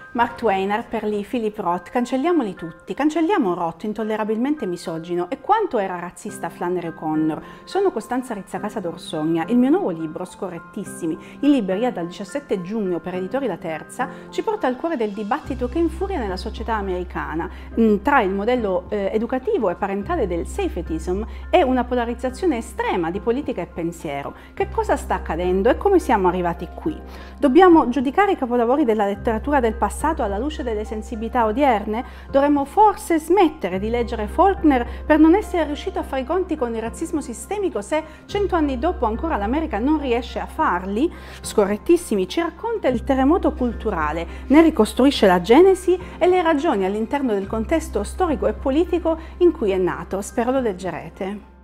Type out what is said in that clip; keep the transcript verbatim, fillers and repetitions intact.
Mark Twain, Harper Lee, Philip Roth, cancelliamoli tutti. Cancelliamo Roth, intollerabilmente misogino, e quanto era razzista Flannery O'Connor. Sono Costanza Rizzacasa d'Orsogna. Il mio nuovo libro, Scorrettissimi, in libreria dal diciassette giugno per Editori La Terza, ci porta al cuore del dibattito che infuria nella società americana tra il modello eh, educativo e parentale del safetyism e una polarizzazione estrema di politica e pensiero. Che cosa sta accadendo e come siamo arrivati qui? Dobbiamo giudicare i capolavori della letteratura del passato alla luce delle sensibilità odierne? Dovremmo forse smettere di leggere Faulkner per non essere riuscito a fare i conti con il razzismo sistemico se cento anni dopo ancora l'America non riesce a farli? Scorrettissimi ci racconta il terremoto culturale, ne ricostruisce la genesi e le ragioni all'interno del contesto storico e politico in cui è nato. Spero lo leggerete.